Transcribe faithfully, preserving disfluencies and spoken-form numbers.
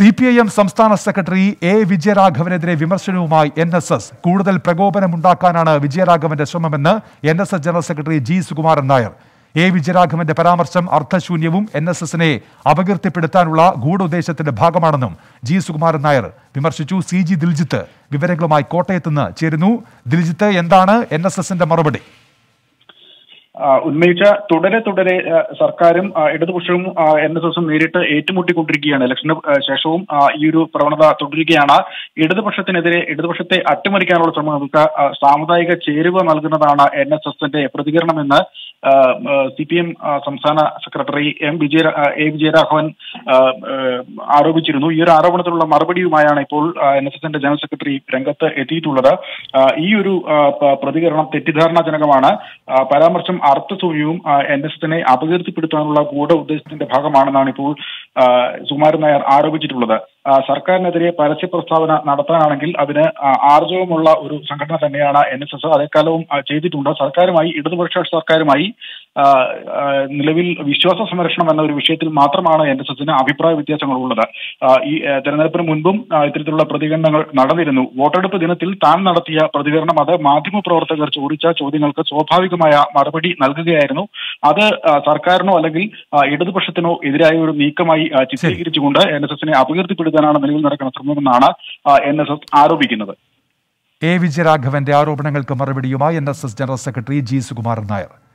C P I M സംസ്ഥാന secretary A വിജയരാഘവനെതിരെ വിമർശനവുമായി എൻ എസ് എസ്. കൂടുതൽ പ്രകോപനമുണ്ടാക്കാനാണ് വിജയരാഘവന്റെ ശ്രമമെന്ന് N S S general secretary G Sukumaran Nair. A വിജയരാഘവന്റെ പരാമർശം അർത്ഥശൂന്യവും എൻ എസ് എസിനെ അപകീർത്തിപ്പെടുത്താനുള്ള ഗൂഢോദ്ദേശത്തിന്റെ ഭാഗമാണെന്നും ജി സുകുമാരൻ നായർ വിമർശിച്ചു. സി ജി ദിൽജിത്ത് വിവരങ്ങളുമായി കോട്ടയത്ത് നിന്ന് ചേരുന്നു. ദിൽജിത്ത്, എന്താണ് എൻ എസ് എസിന്റെ മറുപടി? ഉന്നയിച്ച തുടരെ തുടരെ സർക്കാരും ഇടതുപക്ഷവും എൻ എസ് എസും നേരിട്ട് ഏറ്റുമുട്ടിക്കൊണ്ടിരിക്കുകയാണ്. ഇലക്ഷന് ശേഷവും ഈ ഒരു പ്രവണത തുടരുകയാണ്. ഇടതുപക്ഷത്തിനെതിരെ ഇടതുപക്ഷത്തെ അട്ടിമറിക്കാനുള്ള ശ്രമങ്ങൾക്ക് സാമുദായിക ചേരുവ നൽകുന്നതാണ് എൻ എസ് എസിന്റെ പ്രതികരണമെന്ന് സി പി എം സംസ്ഥാന secretary M Vijaya A Vijayaraghavan ആരോപിച്ചിരുന്നു. ഈ ഒരു ആരോപണത്തിലുള്ള മറുപടിയുമായാണ് ഇപ്പോൾ എൻ എസ് എസിന്റെ ജനറൽ സെക്രട്ടറി രംഗത്ത് എത്തിയിട്ടുള്ളത്. ഈ ഒരു പ്രതികരണം തെറ്റിദ്ധാരണാജനകമാണ്. പരാമർശം അർത്ഥശൂന്യവും എൻ എസ് എസിനെ അപകീർത്തിപ്പെടുത്താനുള്ള ഗൂഢ ഉദ്ദേശത്തിന്റെ ഭാഗമാണെന്നാണ് ഇപ്പോൾ സുകുമാരൻ നായർ ആരോപിച്ചിട്ടുള്ളത്. സർക്കാരിനെതിരെ പരസ്യ പ്രസ്താവന നടത്താനാണെങ്കിൽ അതിന് ആർജവമുള്ള ഒരു സംഘടന തന്നെയാണ് എൻ എസ് എസ്. അതേക്കാലവും ചെയ്തിട്ടുണ്ട്. സർക്കാരുമായി ഇടതുപക്ഷ സർക്കാരുമായി നിലവിൽ വിശ്വാസ സംരക്ഷണം എന്ന ഒരു വിഷയത്തിൽ മാത്രമാണ് എൻ എസ് എസിന് അഭിപ്രായ വ്യത്യാസങ്ങളുള്ളത്. ഈ തെരഞ്ഞെടുപ്പിന് മുൻപും ഇത്തരത്തിലുള്ള പ്രതികരണങ്ങൾ നടന്നിരുന്നു. വോട്ടെടുപ്പ് ദിനത്തിൽ താൻ നടത്തിയ പ്രതികരണം അത് മാധ്യമപ്രവർത്തകർ ചോദിച്ച ചോദ്യങ്ങൾക്ക് സ്വാഭാവികമായ മറുപടി നൽകുകയായിരുന്നു. അത് സർക്കാരിനോ അല്ലെങ്കിൽ ഇടതുപക്ഷത്തിനോ എതിരായ ഒരു നീക്കമായി ചിത്രീകരിച്ചുകൊണ്ട് എൻ എസ് എസിനെ അപകീർത്തിപ്പെടുത്താനാണ് നിലവിൽ നടക്കുന്ന ശ്രമമെന്നാണ് എൻ എസ് എസ് ആരോപിക്കുന്നത്. എ വിജയരാഘവന്റെ ആരോപണങ്ങൾക്ക് മറുപടിയുമായി N S S general secretary G Sukumaran Nair.